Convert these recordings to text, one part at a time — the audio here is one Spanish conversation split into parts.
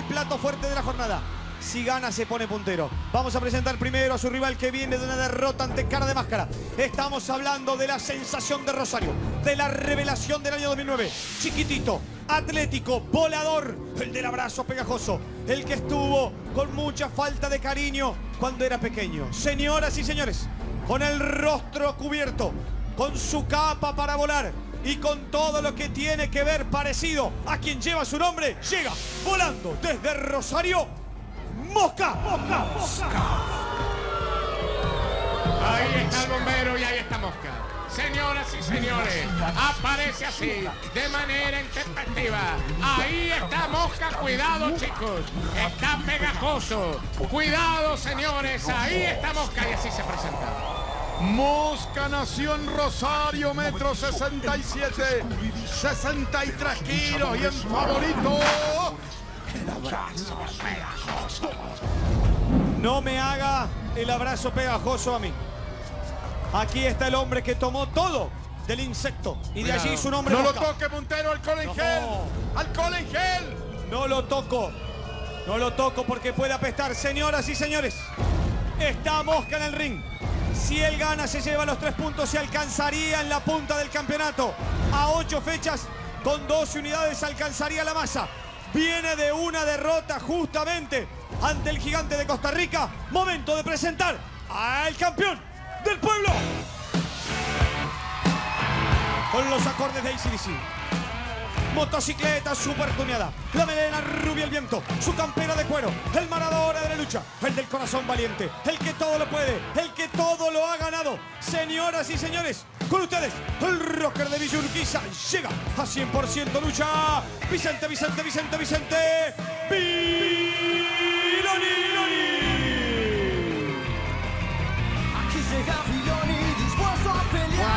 plato fuerte de la jornada. Si gana, se pone puntero. Vamos a presentar primero a su rival que viene de una derrota ante Cara de Máscara. Estamos hablando de la sensación de Rosario, de la revelación del año 2009. Chiquitito, atlético, volador, el del abrazo pegajoso, el que estuvo con mucha falta de cariño cuando era pequeño. Señoras y señores, con el rostro cubierto, con su capa para volar y con todo lo que tiene que ver parecido a quien lleva su nombre, llega volando desde Rosario, Mosca. Ahí está el bombero y ahí está Mosca. Señoras y señores, aparece así, de manera intempestiva. Ahí está Mosca, cuidado chicos, está pegajoso. Cuidado señores, ahí está Mosca y así se presenta. Mosca nació en Rosario, metro 67, 63 kilos y en favorito. El abrazo pegajoso. No me haga el abrazo pegajoso a mí. Aquí está el hombre que tomó todo del insecto y de allí su nombre. No Mosca. lo toque, Montero, alcohol en gel. Alcohol en gel. No lo toco. No lo toco porque puede apestar. Señoras y señores, está Mosca en el ring. Si él gana, se lleva los 3 puntos y alcanzaría en la punta del campeonato. A 8 fechas, con 12 unidades, alcanzaría la masa. Viene de una derrota justamente ante el gigante de Costa Rica. Momento de presentar al campeón del pueblo. Con los acordes de AC/DC. Motocicleta super tuneada, la melena rubia al viento, su campera de cuero, el Maradona de la lucha, el del corazón valiente, el que todo lo puede, el que todo lo ha ganado. Señoras y señores, con ustedes, el rocker de Villa Urquiza llega a 100% lucha. Vicente Viloni. Aquí llega Viloni, dispuesto a pelear.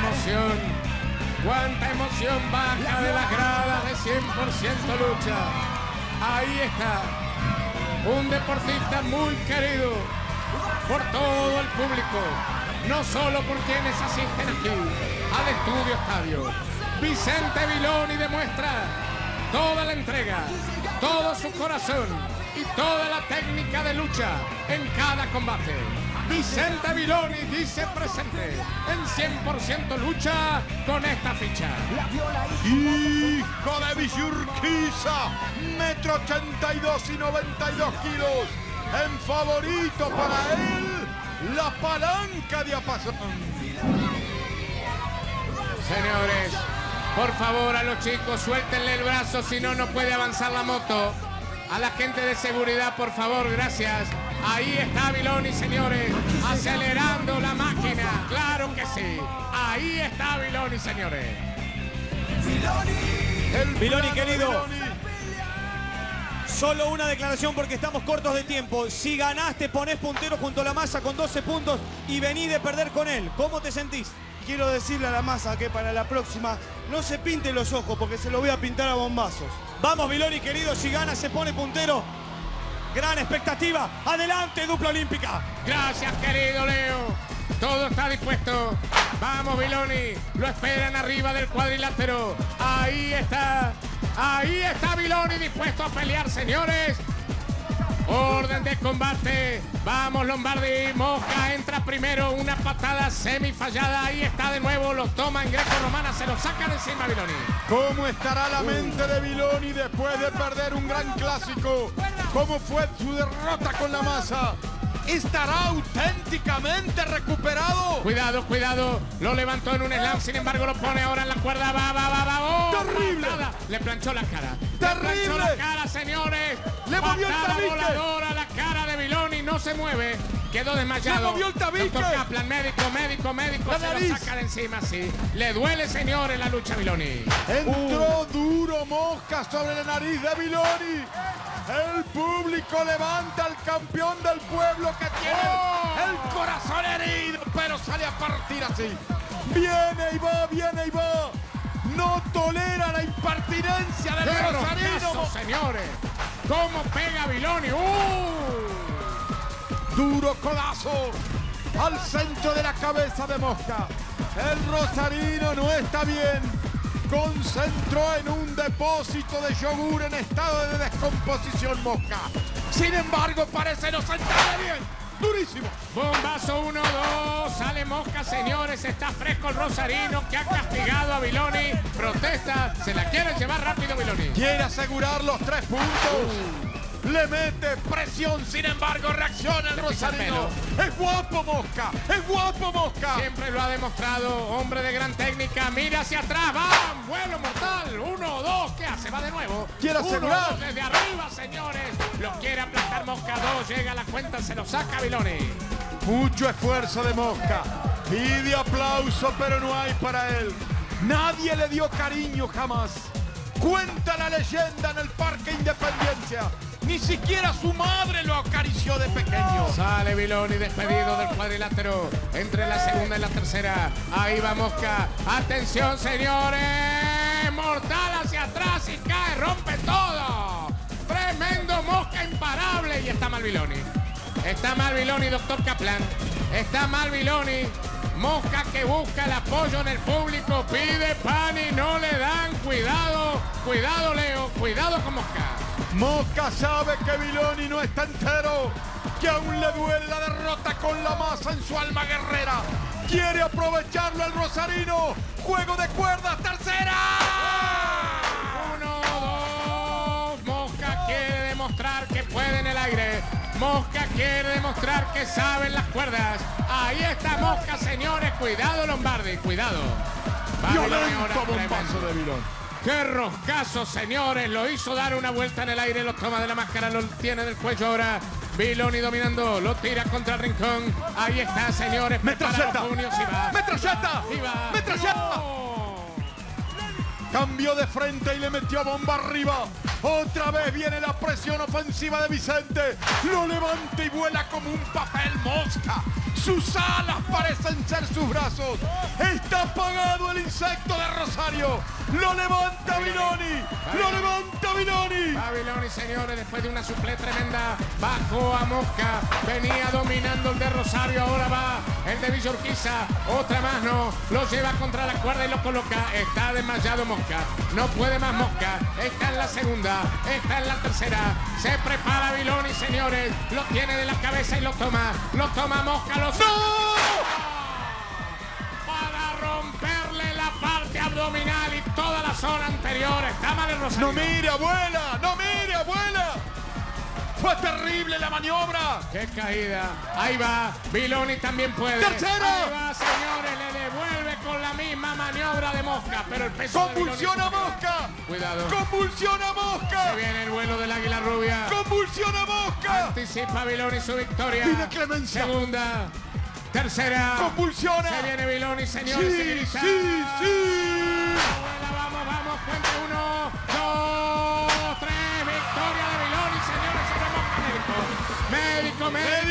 Cuánta emoción baja de las gradas de 100% lucha. Ahí está, un deportista muy querido por todo el público, no solo por quienes asisten aquí al Estudio Estadio. Vicente Viloni demuestra toda la entrega, todo su corazón y toda la técnica de lucha en cada combate. Vicente Viloni dice presente en 100% lucha con esta ficha. Hijo de Villurquiza, metro 82 y 92 kilos. En favorito para él, la palanca de Apazón. Señores, por favor a los chicos suéltenle el brazo, si no, no puede avanzar la moto. A la gente de seguridad, por favor, gracias. Ahí está Viloni, señores, acelerando la máquina, claro que sí. Ahí está Viloni, señores. Viloni, querido, solo una declaración porque estamos cortos de tiempo. Si ganaste, ponés puntero junto a la masa con 12 puntos y venís de perder con él. ¿Cómo te sentís? Quiero decirle a la masa que para la próxima no se pinte los ojos porque se los voy a pintar a bombazos. Vamos, Viloni, querido, si gana se pone puntero. Gran expectativa. Adelante, dupla olímpica. Gracias, querido Leo. Todo está dispuesto. Vamos, Viloni. Lo esperan arriba del cuadrilátero. Ahí está Viloni dispuesto a pelear, señores. Orden de combate. Vamos, Lombardi. Mosca entra primero. Una patada semifallada. Ahí está de nuevo. Lo toma en greco-romana. Se lo sacan encima, Viloni. ¿Cómo estará la mente de Viloni después de perder un gran clásico? ¿Cómo fue su derrota con la masa? ¿Estará auténticamente recuperado? Cuidado, cuidado. Lo levantó en un slam. Sin embargo, lo pone ahora en la cuerda. Va. ¡Oh! ¡Terrible! Patada. Le planchó la cara. ¡Terrible! Le planchó la cara, señores. ¡Le movió el Patada tabique! voladora a la cara de Viloni. No se mueve. Quedó desmayado. ¡Le movió el tabique! Doctor Kaplan, médico. La Se nariz. lo saca de encima, sí. Le duele, señores, la lucha a Viloni. Entró duro Mosca sobre la nariz de Viloni. El público levanta al campeón del pueblo que tiene el corazón herido, pero sale a partir así. Viene y va. No tolera la impertinencia del ¡Qué rosarino. rocazo, señores! ¿Cómo pega Viloni? Duro codazo al centro de la cabeza de Mosca. El rosarino no está bien. concentró en un depósito de yogur en estado de descomposición Mosca. Sin embargo, parece no sentarle bien. Durísimo. Bombazo 1-2. Sale Mosca, señores. Está fresco el rosarino que ha castigado a Viloni. Protesta. Se la quiere llevar rápido Viloni. Quiere asegurar los 3 puntos. Le mete presión, sin embargo, reacciona el rosarino. ¡Es guapo Mosca! ¡Es guapo Mosca! Siempre lo ha demostrado, hombre de gran técnica. Mira hacia atrás, va, vuelo mortal. 1-2, ¿qué hace? Va de nuevo. Quiere asegurar. 1-2 desde arriba, señores. Lo quiere aplastar Mosca. 2, llega a la cuenta, se lo saca Viloni. Mucho esfuerzo de Mosca. Pide aplauso, pero no hay para él. Nadie le dio cariño jamás. Cuenta la leyenda en el Parque Independencia. Ni siquiera su madre lo acarició de pequeño. Sale Viloni despedido del cuadrilátero entre la segunda y la tercera. Ahí va Mosca. Atención, señores. Mortal hacia atrás y cae, rompe todo. Tremendo Mosca imparable. Y está mal Viloni. Está mal Viloni, doctor Kaplan. Está mal Viloni. Mosca que busca el apoyo en el público. Pide pan y no le dan. Cuidado. Cuidado, Leo. Cuidado con Mosca. Mosca sabe que Viloni no está entero, que aún le duele la derrota con la masa en su alma guerrera. Quiere aprovecharlo el rosarino. Juego de cuerdas, tercera. 1-2. Mosca quiere demostrar que puede en el aire. Mosca quiere demostrar que sabe en las cuerdas. Ahí está Mosca, señores. Cuidado, Lombardi. Cuidado. Violento bombazo de Viloni. ¡Qué roscazo, señores! Lo hizo dar una vuelta en el aire, lo toma de la máscara, lo tiene del cuello ahora. Viloni dominando, lo tira contra el rincón. Ahí está, señores. ¡Metralleta! ¡Metralleta! ¡Viva! ¡Metralleta! ¡No! Cambió de frente y le metió bomba arriba. Otra vez viene la presión ofensiva de Vicente. Lo levanta y vuela como un papel Mosca. Sus alas parecen ser sus brazos. Está apagado el insecto de Rosario. Lo levanta Viloni. Lo levanta Viloni. Va Viloni, señores, después de una suple tremenda. Bajó a Mosca. Venía dominando el de Rosario. Ahora va el de Villa Urquiza. Otra más, no. Lo lleva contra la cuerda y lo coloca. Está desmayado Mosca. No puede más Mosca. Está en la segunda. Está en la tercera. Se prepara Viloni, señores. Lo tiene de la cabeza y lo toma. Lo toma Mosca. ¡No! Para romperle la parte abdominal y toda la zona anterior. Está mal el Rosario. No mire, abuela. No mire, abuela. Fue terrible la maniobra. ¡Qué caída! Ahí va. Viloni también puede. ¡Tercera! Ahí va, señores. Le devuelve con la misma maniobra de Mosca. Pero el peso ¡Convulsiona de Viloni... Mosca! Cuidado. ¡Convulsiona Mosca! Se viene el vuelo del águila rubia. ¡Convulsiona Mosca! Anticipa Viloni su victoria. Pide clemencia. Segunda. Tercera. ¡Convulsiona! Se viene Viloni, señores. Se ¡Sí, grita. sí! Vamos, vamos. Cuente 1, 2, 3. Victoria de Viloni, señores. Médico.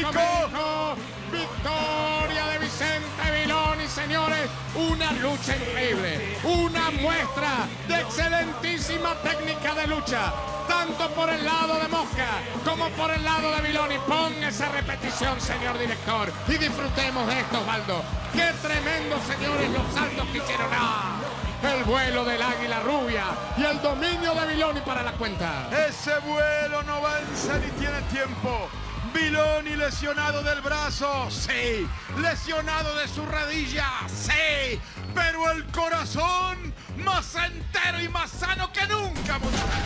Victoria de Vicente Viloni, señores. Una lucha increíble. Una muestra de excelentísima técnica de lucha. Tanto por el lado de Mosca como por el lado de Viloni. Ponga esa repetición, señor director. Y disfrutemos de esto, Osvaldo. Qué tremendo, señores, los saltos que hicieron. El vuelo del águila rubia y el dominio de Viloni para la cuenta. Ese vuelo no vence ni tiene tiempo. Viloni lesionado del brazo, sí. Lesionado de su rodilla, sí. Pero el corazón más entero y más sano que nunca, muchachos.